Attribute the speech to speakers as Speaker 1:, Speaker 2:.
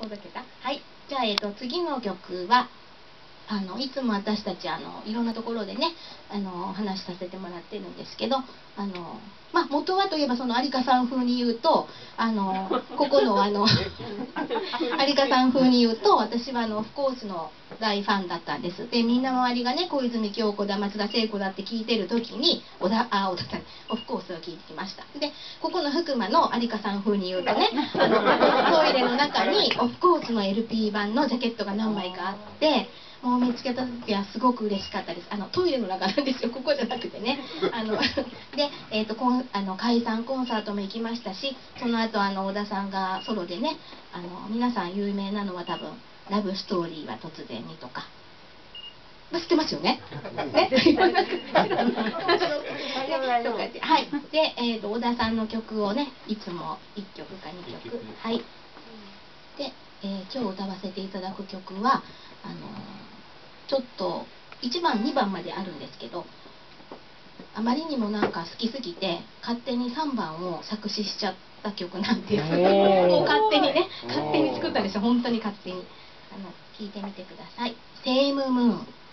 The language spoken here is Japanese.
Speaker 1: ほどけた。はい。じゃあ、次の曲は、いつも私たち、いろんなところでね、話させてもらってるんですけど、元はといえば、その有香さん風に言うと、ここの、有香さん風に言うと、私は、オフコースの大ファンだったんです。で、みんな周りがね、小泉今日子だ、松田聖子だって聞いてる時に、小田さん、オフコースを聞いてきました。で、ここの福間の有香さん風に言うとね、トイレの中にオフコースの LP 版のジャケットが何枚かあって、もう見つけた時はすごく嬉しかったです。トイレの中なんですよ、ここじゃなくてね。で、解散コンサートも行きましたし、その後小田さんがソロでね、皆さん有名なのは多分「ラブストーリーは突然に」とか。知ってますよね。ね。はい。で、小田さんの曲をね、いつも1曲か2曲。はい。で、今日歌わせていただく曲はちょっと1番2番まであるんですけど、あまりにもなんか好きすぎて勝手に3番を作詞しちゃった曲なんです。もう勝手にね、勝手に作ったんですよ、本当に勝手に。聴いてみてください。セームムーン。